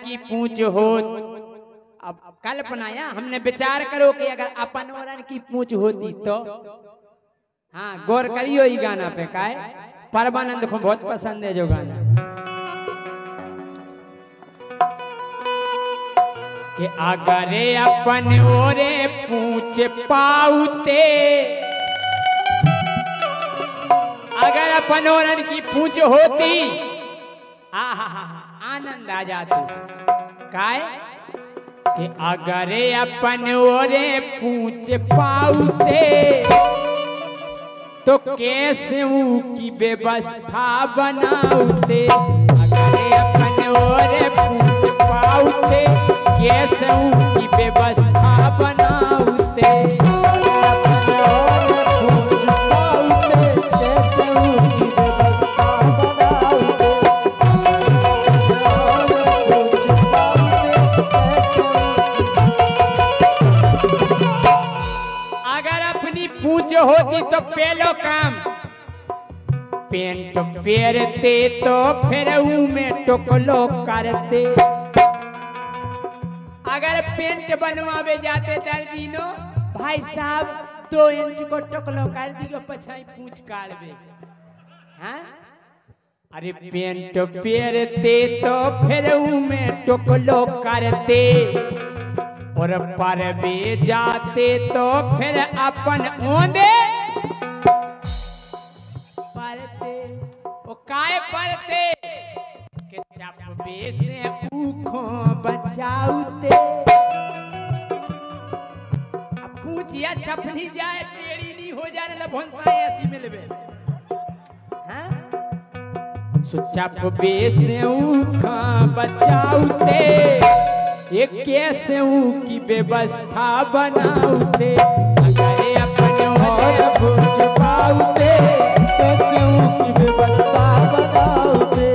की पूंछ हो। अब कल्पना या हमने विचार करो कि अगर अपन औरन की पूंछ होती तो। हाँ गौर करियो ये गाना पे का है, परमानंद को बहुत पसंद है जो गाना कि अगर अपन ओरे पूंछ पाउते, अगर अपन औरन की पूंछ होती आनंद आ जाती। काय कि अगर अपन ओरे पूंछ पाउते तो कैसे की व्यवस्था बनाउते। अगर अपन ओरे पूंछ पाउते कैसे की व्यवस्था बनाउते। पूंछ होती तो पहलो काम पेंट पेरते तो फिर में टोकलो करते। अगर पेंट बनवावे जाते दर्जीनो भाई साहब 2 इंच को टोकलो कर दियो पछाई पूंछ काटबे। हाँ अरे पेंट पेरते तो फिर में टोकलो करते और परबे जाते तो फिर अपन ओंदे परते। ओ काय परते के चपबे से ऊखो बचाउते। अब पूछिया छपनी जाए टेढ़ी नहीं हो जाने ना भोंसा ऐसी मिलबे। हाँ चपबे से ऊखा बचाउते ये कैसे की व्यवस्था बनाउते। अगर अपने ओरे पूंछ पाउते कैसे की व्यवस्था बनाउते।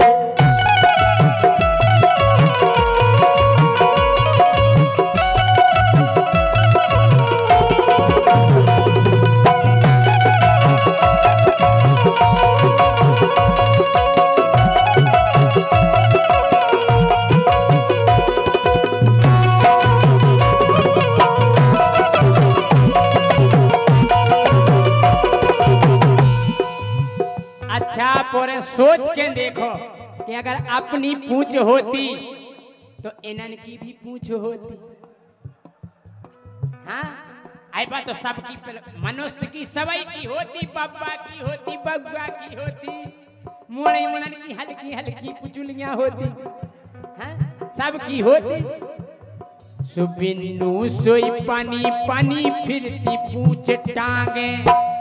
अच्छा पर सोच के देखो कि अगर अपनी पूंछ होती तो इनन की भी पूंछ होती। हाँ आई बात तो सबकी मनुष्य की सवई की होती, बब्बा की होती, बग्गा की होती, मुड़ई मुड़न की हल्की हल्की पुचुलियां होती। हाँ सबकी होती। सुबिन्नू सोई पानी पानी फिरती पूंछ टांगे।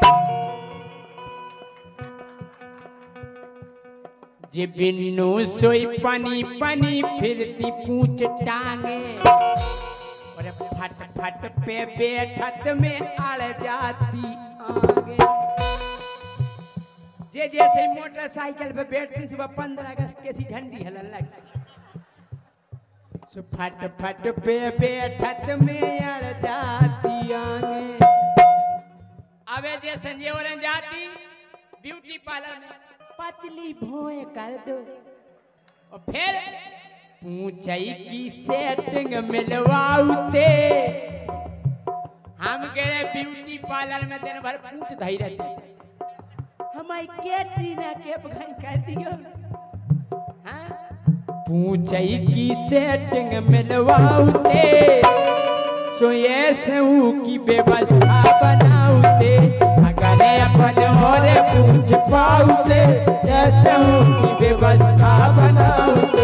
जे बिन्नू सोई पानी पानी फिरती पूंछ टांगे और फट फट पे बैठत में अड़ जाती आगे। जे जैसे मोटरसाइकिल पे बैठती सुबह 15 अगस्त के सी झंडी हलन लगी। सो फट फट पे बैठत में अड़ जाती आगे। अबे जे संजीवरन जाती ब्यूटी पार्लर में पतली भौएं कर दो और फिर पूंछई की सेटिंग मिलवाउते। हम गए ब्यूटी पार्लर में दिन भर पूंछ धई रहती। हमारी कैटरीना कैफ घन कर दियो। हाँ पूंछई की सेटिंग मिलवाउते सो ये सेऊ की व्यवस्था बनाउते। अगर अपन ओरे पूंछ पाउते ऐसे की व्यवस्था बनाउते।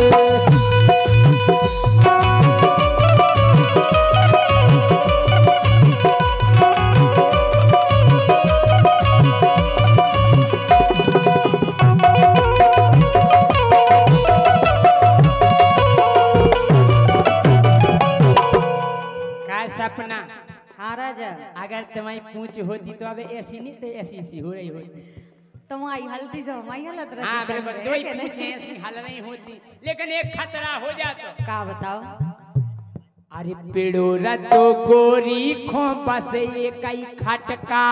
का सपना। हाँ राजा अगर तुम्हारी पूंछ होती तो अब ऐसी नहीं तो ऐसी हो रही होती। तुम्हारी हल्दी से हमारी हालत रहती। हाँ बिल्कुल दो ही पूंछें ऐसी हल नहीं होती। लेकिन एक खतरा हो जाता। का बताओ। अरे पिड़ोरा तो गोरी खो बस एक ही खटका।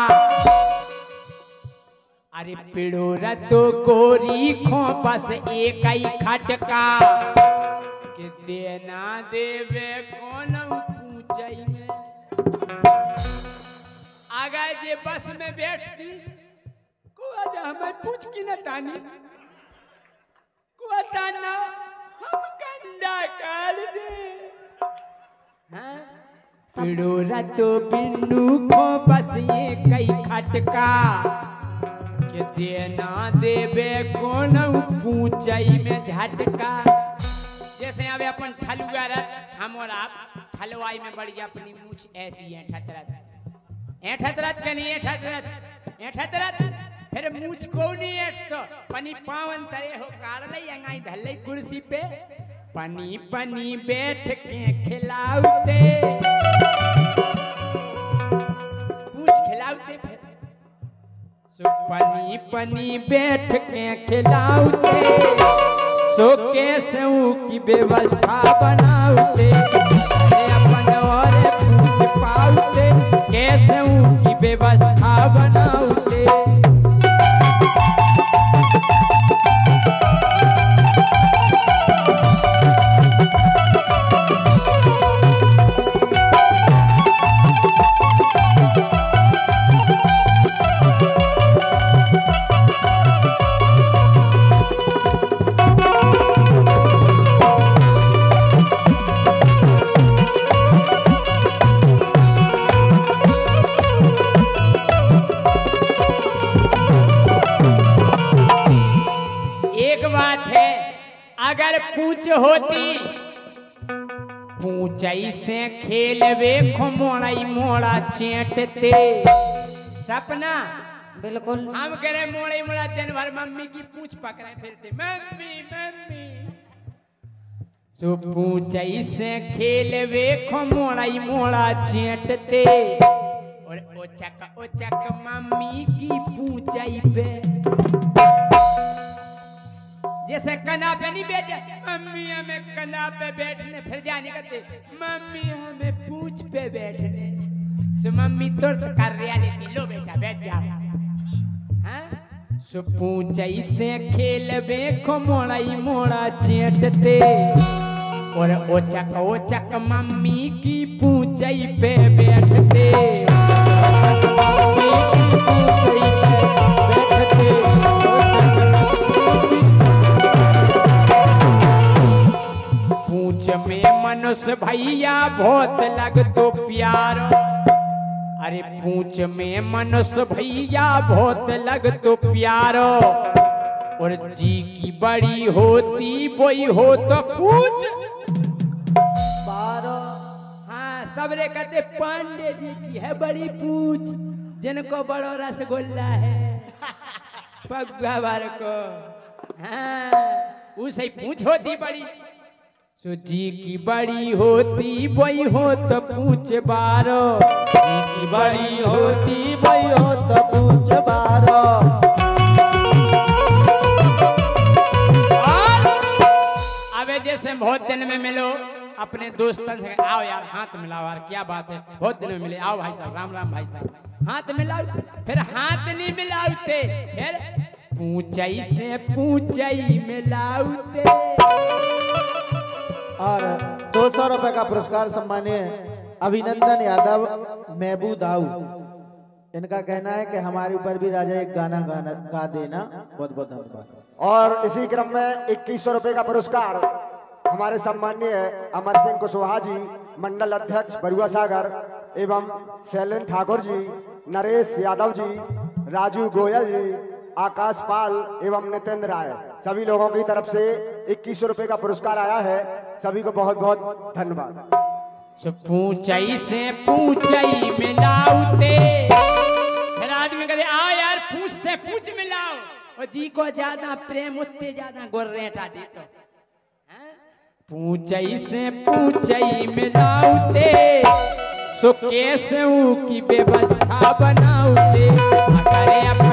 अरे पिड़ोरा तो गोरी खो बस एक ही खटका। कि देना देवे कौन पूछई में आगा जे बस में बैठती को आज हमें पूछ की न तानी को ताना हम कंधा काट दे हाँ पिड़ोरा तो बिन्नू को बस ये कई खटका कि देना देवे कौन पूछई में झटका जैसे अभी अपन ठलुआ रथ हम और आप ठलवाई में बढ़ गया अपनी मूछ ऐसी है ठतरत के नहीं ठतरत फिर मूछ को नहीं ऐठ तो पनी पावन तरे हो काढ़ ले अंगाई धल ले कुर्सी पे पनी पनी बैठ के खिलाउते मूछ खिलाउते फिर सो पनी पनी बैठ के खिलाउते सो कैसे की व्यवस्था बनाउते अपन और पूछ पाउते कैसे की व्यवस्था बनाउते अगर पूछ होती पूछई से खेलवे खोमोड़ाई मोड़ा चेटते सपना बिल्कुल हम करे मोड़ाई मोड़ा दिन भर मम्मी की पूछ पकड़े फिरते मम्मी मम्मी सो पूछई से खेलवे खोमोड़ाई मोड़ा चेटते और ओचक मम्मी की पूछई पे जैसे कना पे नहीं बैठे मम्मी हमें कना पे बैठने फिर जाने करते मम्मी हमें पूछ पे बैठने सो मम्मी तुरंत कर रिया लेती लो बेटा बैठ जाओ हाँ सो पूछई से खेलवे को मोड़ाई मोड़ा चेटते और ओचक मम्मी की पूछई पे बैठते पूछ में मनुष्य भैया बहुत लग तो प्यारो अरे पूछ में मनुष्य भैया बहुत लग तो प्यारो और जी की बड़ी होती वही हो तो पूछ बारो हाँ सबरे कहते पांडे जी की है बड़ी पूछ जिनको बड़ो रसगुल्ला है पगुआ बार को हाँ उसे पूछ होती बड़ी सो जी की बड़ी होती वही हो तो पूछ बारो जी की बड़ी होती वही हो तो पूछ बारो अबे जैसे बहुत दिन में मिलो अपने दोस्तों से आओ यार हाथ मिलाओ यार क्या बात है बहुत दिन में मिले आओ भाई साहब राम राम भाई साहब हाथ मिलाओ फिर हाथ नहीं मिलाओते फिर पूछई से पूछई मिलाओते और 200 रुपए का पुरस्कार सम्मानीय अभिनंदन यादव महबूब दाऊ इनका कहना है कि हमारे ऊपर भी राजा एक गाना गा देना बहुत बहुत धन्यवाद। और इसी क्रम में 2100 रुपए का पुरस्कार हमारे सम्मानीय अमर सिंह कुशवाहा जी मंडल अध्यक्ष बरुआ सागर एवं शैलेंद्र ठाकुर जी नरेश यादव जी राजू गोयल जी आकाश पाल एवं नितेंद्र राय सभी लोगों की तरफ से 2100 रुपए का पुरस्कार आया है सभी को बहुत बहुत धन्यवाद। पूछई से पूछई मिलाउते फिर आदमी कहते आओ यार पूछ से पूछ मिलाओ और जी को ज्यादा प्रेम उतने ज्यादा गोर्रेटा दे तो पूछई से पूछई मिलाउते सो कैसे की व्यवस्था बनाउते अगर